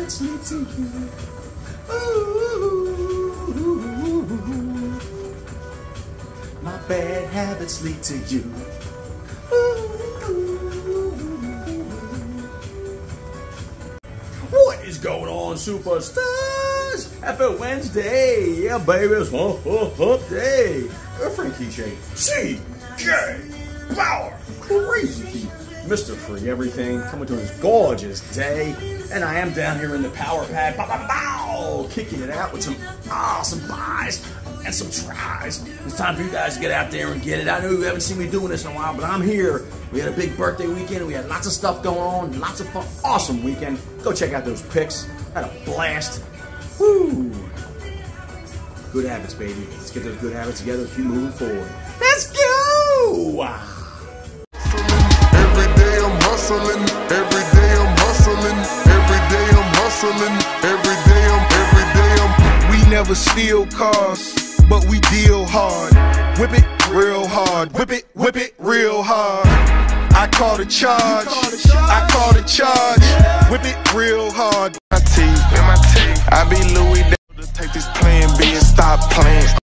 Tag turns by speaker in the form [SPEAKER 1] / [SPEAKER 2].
[SPEAKER 1] habits lead to you. Ooh, my bad habits lead to you. What is going on, superstars? Happy Wednesday, yeah, baby, it's hump day. Frankie J, CJ Power, Crazy Keith, Mr. Free Everything, coming to this gorgeous day, and I am down here in the power pad, kicking it out with some awesome buys and some tries. It's time for you guys to get out there and get it. I know you haven't seen me doing this in a while, but I'm here. We had a big birthday weekend. We had lots of stuff going on, lots of fun, awesome weekend. Go check out those pics. Had a blast. Woo! Good habits, baby. Let's get those good habits together and keep moving forward. Let's go!
[SPEAKER 2] Every day I'm hustling. Every day I'm hustling. Every day I'm hustling. Every day I'm.
[SPEAKER 3] We never steal cars, but we deal hard. Whip it real hard. Whip it real hard. I call the charge. I call the charge. Whip it real hard.
[SPEAKER 2] My teeth, I be Louis. Take this plan B and stop playing.